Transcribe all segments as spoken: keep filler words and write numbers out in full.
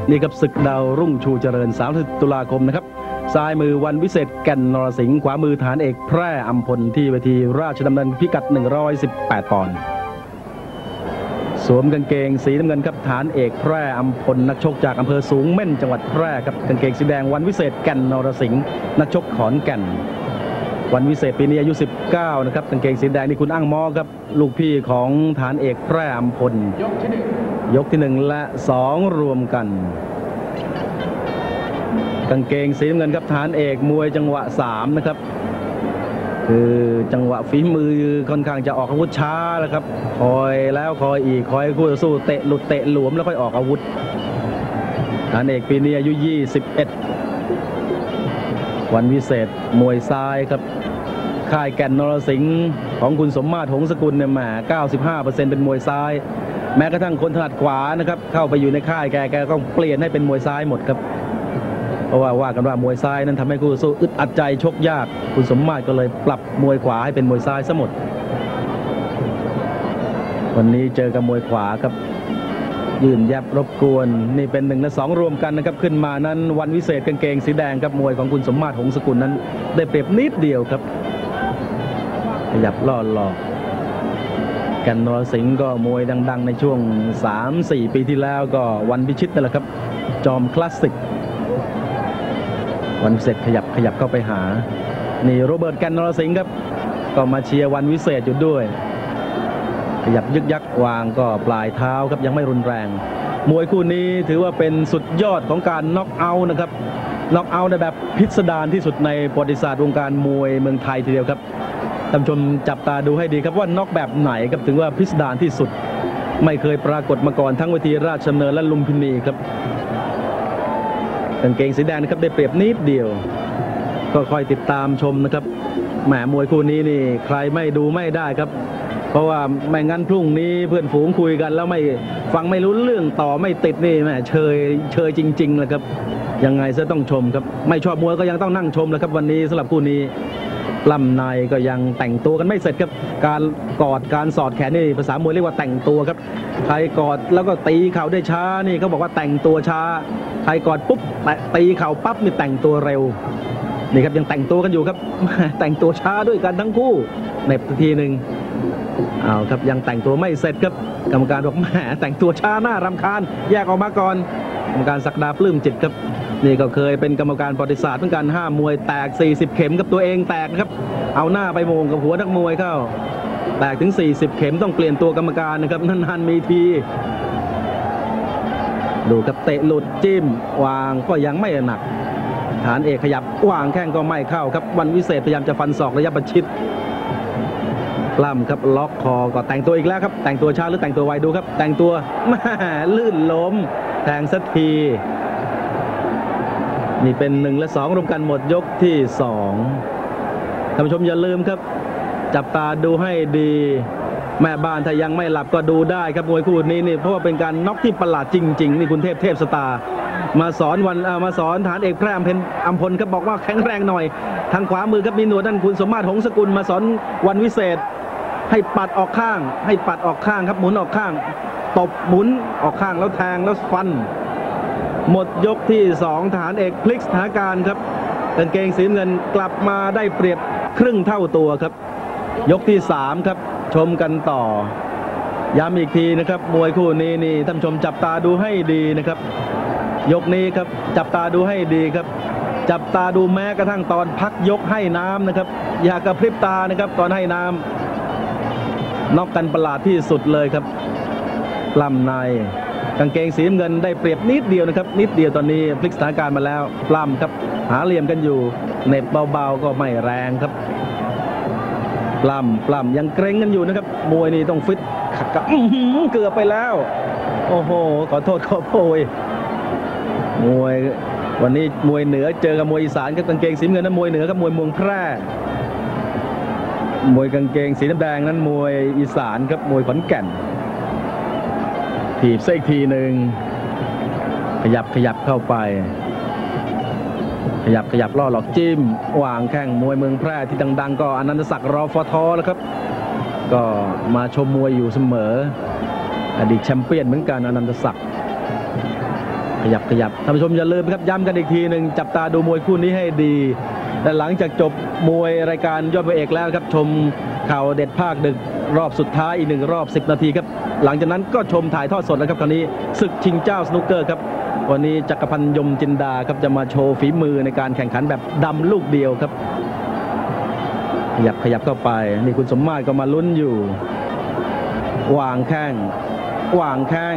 นี่กับศึกดาวรุ่งชูเจริญสามสิบตุลาคมนะครับซ้ายมือวันวิเศษแก่นนรสิงห์ขวามือฐานเอกแพร่อัมพลที่เวทีราชดำเนินพิกัดหนึ่งร้อยสิบแปดปอนด์สวมกางเกงสีน้ำเงินครับฐานเอกแพร่อัมพลนักชกจากอำเภอสูงเม่นจังหวัดแพร่ครับกางเกงสีแดงวันวิเศษแก่นนรสิงห์นักชกขอนแก่นวันวิเศษปีนี้อายุสิบเก้านะครับกางเกงสีแดงนี่คุณอ้างมอครับลูกพี่ของฐานเอกแพร่อัมพลยกที่หนึ่งและสองรวมกันกางเกงสีน้ำเงินครับฐานเอกมวยจังหวะสามนะครับคือจังหวะฝีมือค่อนข้างจะออกอาวุธช้าแล้วครับคอยแล้วคอยอีกคอยคู่ต่อสู้เตะหลุดเตะหลวมแล้วค่อยออกอาวุธฐานเอกปีนี้อายุยี่สิบเอ็ดวันวิเศษมวยซ้ายครับค่ายแก่นนรสิงห์ของคุณสมมาตรหงสกุลเนี่ยแหม เก้าสิบห้าเปอร์เซ็นต์ เป็นมวยซ้ายแม้กระทั่งคนถนัดขวานะครับเข้าไปอยู่ในค่ายแกแกก็เปลี่ยนให้เป็นมวยซ้ายหมดครับเพราะว่าว่ากันว่ามวยซ้ายนั้นทำให้คู่ต่อสู้อึดอัดใจชกยากคุณสมมาตรก็เลยปรับมวยขวาให้เป็นมวยซ้ายซะหมดวันนี้เจอกับมวยขวาครับยืนยับรบกวนนี่เป็นหนึ่งและสองรวมกันนะครับขึ้นมานั้นวันวิเศษกางเกงสีแดงครับมวยของคุณสมมาตรหงสกุลนั้นได้เปรียบนิดเดียวครับขยับล่อหลอกแก่นนรสิงห์ก็มวยดังๆในช่วง สามสี่ ปีที่แล้วก็วันพิชิตนั่นแหละครับจอมคลาสสิกวันวิเศษขยับขยับเข้าไปหานี่โรเบิร์ตแก่นนรสิงห์ครับก็มาเชียร์วันวิเศษอยู่ด้วยขยับยึกยักวางก็ปลายเท้าครับยังไม่รุนแรงมวยคู่นี้ถือว่าเป็นสุดยอดของการน็อกเอาท์นะครับน็อกเอาท์ในแบบพิสดารที่สุดในประวัติศาสตร์วงการมวยเมืองไทยทีเดียวครับท่านผู้ชมจับตาดูให้ดีครับว่าน็อกแบบไหนครับถึงว่าพิสดารที่สุดไม่เคยปรากฏมาก่อนทั้งเวทีราชดำเนินและลุมพินีครับกางเกงสีแดงนะครับได้เปรียบนิดเดียวก็คอยติดตามชมนะครับแหมมวยคู่นี้นี่ใครไม่ดูไม่ได้ครับเพราะว่าไม่งั้นพรุ่งนี้เพื่อนฝูงคุยกันแล้วไม่ฟังไม่รู้เรื่องต่อไม่ติดนี่แหมเชยเชยจริงๆเลยครับยังไงซะต้องชมครับไม่ชอบมวยก็ยังต้องนั่งชมแล้วครับวันนี้สำหรับคู่นี้ปล้ำในก็ยังแต่งตัวกันไม่เสร็จครับการกอดการสอดแขนนี่ภาษามวยเรียกว่าแต่งตัวครับใครกอดแล้วก็ตีเข่าได้ช้านี่เขาบอกว่าแต่งตัวช้าใครกอดปุ๊บตีเข่าปั๊บนี่แต่งตัวเร็วนี่ครับยังแต่งตัวกันอยู่ครับแต่งตัวช้าด้วยกันทั้งคู่ในทีหนึ่งเอาครับยังแต่งตัวไม่เสร็จครับกรรมการบอกแหมแต่งตัวช้าหน้ารำคาญแยกออกมาก่อนกรรมการศักดาปลื้มจิตครับนี่ก็เคยเป็นกรรมการประวัติศาสตร์เหมือนกันห้ามมวยแตกสี่สิบเข็มกับตัวเองแตกนะครับเอาหน้าไปโมงกับหัวนักมวยเข้าแตกถึงสี่สิบเข็มต้องเปลี่ยนตัวกรรมการนะครับนานๆมีทีดูกับเตะหลุดจิ้มวางก็ยังไม่หนักฐานเอกขยับวางแข้งก็ไม่เข้าครับวันวิเศษพยายามจะฟันศอกระยะประชิดปล้ำครับล็อกคอก็แต่งตัวอีกแล้วครับแต่งตัวช้าหรือแต่งตัวไวดูครับแต่งตัวแม่ลื่นล้มแทงสักทีนี่เป็นหนึ่งและสองรวมกันหมดยกที่สองท่านผู้ชมอย่าลืมครับจับตาดูให้ดีแม่บ้านถ้ายังไม่หลับก็ดูได้ครับมวยคู่นี้นี่เพราะว่าเป็นการน็อกที่ประหลาดจริงๆนี่คุณเทพเทพสตาร์มาสอนวันมาสอนฐานเอกแพร่อัมพลครับบอกว่าแข็งแรงหน่อยทางขวามือครับมีหนวดนั่นคุณสมมาตรหงสกุลมาสอนวันวิเศษให้ปัดออกข้างให้ปัดออกข้างครับหมุนออกข้างตบหมุนออกข้างแล้วแทงแล้วฟันหมดยกที่สองฐานเอกพลิกสถานการณ์ครับกางเกงสีเงินกลับมาได้เปรียบครึ่งเท่าตัวครับยกที่สามครับชมกันต่อย้ำอีกทีนะครับมวยคู่นี้นี่ท่านชมจับตาดูให้ดีนะครับยกนี้ครับจับตาดูให้ดีครับจับตาดูแม้กระทั่งตอนพักยกให้น้ำนะครับอย่ากระพริบตานะครับตอนให้น้ำน็อกกันประหลาดที่สุดเลยครับปล้ำในกางเกงสีน้ำเงินได้เปรียบนิดเดียวนะครับนิดเดียวตอนนี้พลิกสถานการณ์มาแล้วปล้ำครับหาเหลี่ยมกันอยู่เน็บเบาๆก็ไม่แรงครับปล้ำปล้ำยังเกรงกันอยู่นะครับมวยนี่ต้องฟิตกับเกือบไปแล้วโอ้โหขอโทษขอโพยมวยวันนี้มวยเหนือเจอกับมวยอีสานครับกางเกงสีเงินนั้นมวยเหนือกับมวยเมืองแพร่มวยกางเกงสีน้ำแดงนั้นมวยอีสานครับมวยขอนแก่นถีบเส้นอีกทีหนึ่งขยับขยับเข้าไปขยับขยับล่อหลอกจิ้มวางแข้งมวยเมืองแพร่ที่ดังๆก็อนันตศักดิ์รอฟทแล้วครับก็มาชมมวยอยู่เสมออดีตแชมเปี้ยนเหมือนกันอนันตศักดิ์ขยับขยับท่านผู้ชมอย่าลืมครับย้ำกันอีกทีหนึ่งจับตาดูมวยคู่นี้ให้ดีและหลังจากจบมวยรายการยอดมวยเอกแล้วครับชมข่าวเด็ดภาคดึกรอบสุดท้ายอีกหนึ่งรอบสิบนาทีครับหลังจากนั้นก็ชมถ่ายทอดสดนะครับคราวนี้ศึกชิงเจ้าสนุกเกอร์ครับวันนี้จักรพันธ์ยมจินดาครับจะมาโชว์ฝีมือในการแข่งขันแบบดำลูกเดียวครับขยับขยับเข้าไปนี่คุณสมมาตรก็มาลุ้นอยู่วางแข้งวางแข้ง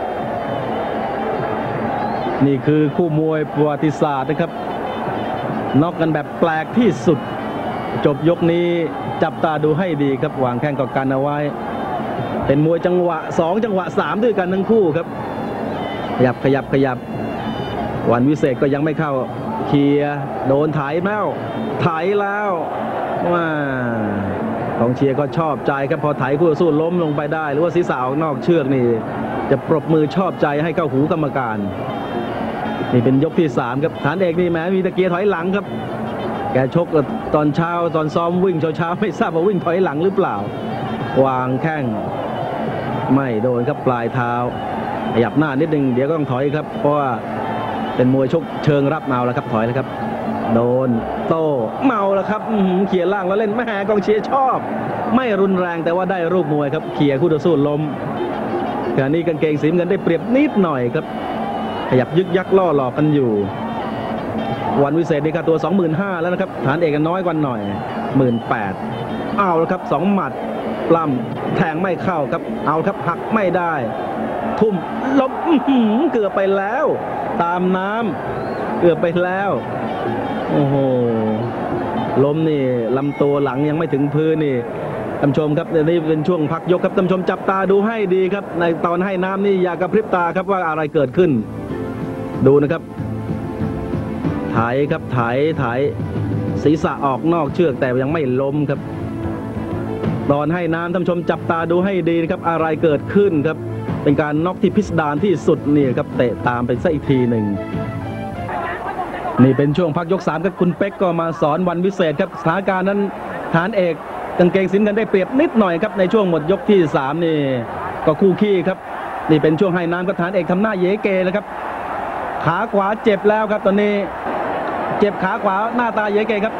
นี่คือคู่มวยประวัติศาสตร์นะครับน็อกกันแบบแปลกที่สุดจบยกนี้จับตาดูให้ดีครับวางแข้งก็กันเอาไว้เป็นมวยจังหวะสองจังหวะสามด้วยกันทั้งคู่ครับขยับขยับขยับวันวิเศษก็ยังไม่เข้าเคลียร์โดนถ่ายแล้วถ่ายแล้วว่ากองเชียร์ก็ชอบใจครับพอถ่ายคู่สู้ล้มลงไปได้หรือว่าศีรษะออกนอกเชือกนี่จะปรบมือชอบใจให้เข้าหูกรรมการนี่เป็นยกที่สามครับฐานเอกนี่แม้มีตะเกียร์ถอยหลังครับแกชกตอนเช้าตอนซ้อมวิ่งเช้าๆไม่ทราบว่าวิ่งถอยหลังหรือเปล่าวางแข้งไม่โดนครับปลายเท้าขยับหน้านิดนึงเดี๋ยวก็ต้องถอยครับเพราะว่าเป็นมวยชกเชิงรับเมาแล้วครับถอยแล้วครับโดนโต้เมาแล้วครับเขี่ยล่างแล้วเล่นแม่กองเชียร์ชอบไม่รุนแรงแต่ว่าได้รูปมวยครับเขี่ยคู่ต่อสู้ล้มขณะนี้กางเกงสีเงินได้เปรียบนิดหน่อยครับขยับยึกยักล่อหลอกกันอยู่วันวิเศษนี่ค่าตัว สองหมื่นห้าพัน แล้วนะครับฐานเอกกันน้อยกว่าหน่อย หนึ่งหมื่นแปดพัน เอาแล้วครับสองหมัดปล้ำแทงไม่เข้าครับเอาครับหักไม่ได้ทุ่มลบเกือบไปแล้วตามน้ำเกือบไปแล้วโอ้โหล้มนี่ลำตัวหลังยังไม่ถึงพื้นนี่ท่านผู้ชมครับนี่เป็นช่วงพักยกครับท่านผู้ชมจับตาดูให้ดีครับในตอนให้น้ำนี่อย่ากระพริบตาครับว่าอะไรเกิดขึ้นดูนะครับถ่ายครับถ่ายถ่ายศีรษะออกนอกเชือกแต่ยังไม่ล้มครับตอนให้น้ำท่านผู้ชมจับตาดูให้ดีนะครับอะไรเกิดขึ้นครับเป็นการน็อกที่พิสดารที่สุดนี่ครับเตะตามไปซะอีกทีหนึ่งนี่เป็นช่วงพักยกสามครับคุณเป๊กก็มาสอนวันวิเศษครับสถานการณ์นั้นฐานเอกกางเกงสีเงินได้เปรียบนิดหน่อยครับในช่วงหมดยกที่สามนี่ก็คู่ขี้ครับนี่เป็นช่วงให้น้ำกับฐานเอกทำหน้าเยเกเลยครับขาขวาเจ็บแล้วครับตอนนี้เจ็บขาขวาหน้าตาเยเกครับ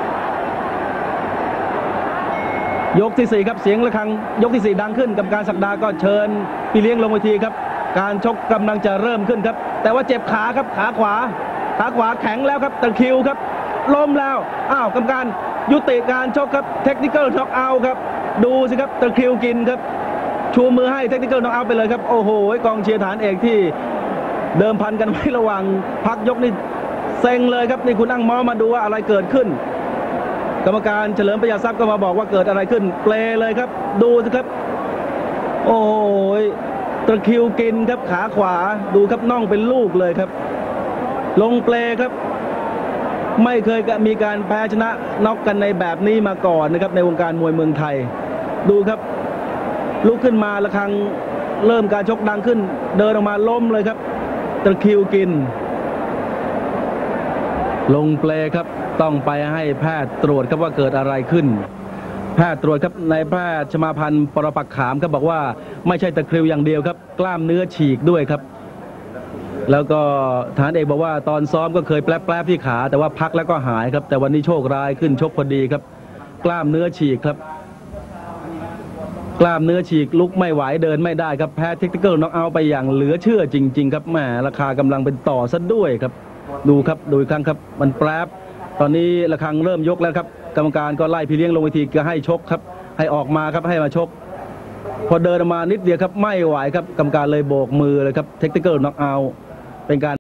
ยกที่สี่ครับเสียงระฆังยกที่สี่ดังขึ้นกรรมการศักดาก็เชิญพี่เลี้ยงลงเวทีครับการชกกำลังจะเริ่มขึ้นครับแต่ว่าเจ็บขาครับขาขวาขาขวาแข็งแล้วครับตะคริวครับล้มแล้วอ้าวกรรมการยุติการชกครับเทคนิคอลน็อกเอาท์ครับดูสิครับตะคริวกินครับชูมือให้เทคนิคอลน็อกเอาท์ไปเลยครับโอ้โหกองเชียร์ฐานเอกที่เดิมพันกันไว้ระหว่างพักยกนี่เซ็งเลยครับนี่คุณนั่งมอมาดูว่าอะไรเกิดขึ้นกรรมการเฉลิมประหยัดทรัพย์ก็มาบอกว่าเกิดอะไรขึ้นเปลเลยครับดูสิครับโอ้ยตะคริวกินครับขาขวาดูครับน่องเป็นลูกเลยครับลงเปลครับไม่เคยมีการแพ้ชนะน็อกกันในแบบนี้มาก่อนนะครับในวงการมวยเมืองไทยดูครับลุกขึ้นมาระฆังเริ่มการชกดังขึ้นเดินออกมาล้มเลยครับตะคริวกินลงเปลครับต้องไปให้แพทย์ตรวจครับว่าเกิดอะไรขึ้นแพทย์ตรวจครับนายแพทย์ชมาพันธ์ปรปักขามครับบอกว่าไม่ใช่ตะคริวอย่างเดียวครับกล้ามเนื้อฉีกด้วยครับแล้วก็ฐานเอกบอกว่าตอนซ้อมก็เคยแปลบๆที่ขาแต่ว่าพักแล้วก็หายครับแต่วันนี้โชคร้ายขึ้นชกพอดีครับกล้ามเนื้อฉีกครับกล้ามเนื้อฉีกลุกไม่ไหวเดินไม่ได้ครับแพ้เทคนิคอลน็อกเอาท์ไปอย่างเหลือเชื่อจริงๆครับแหมราคากำลังเป็นต่อซะด้วยครับดูครับดูอีกครั้งครับมันแปรบตอนนี้ระฆังเริ่มยกแล้วครับกรรมการก็ไล่พี่เลี้ยงลงเวทีก็ให้ชกครับให้ออกมาครับให้มาชกพอเดินออกมานิดเดียวครับไม่ไหวครับกรรมการเลยโบกมือเลยครับเทคนิคอลน็อกเอาท์เป็นการ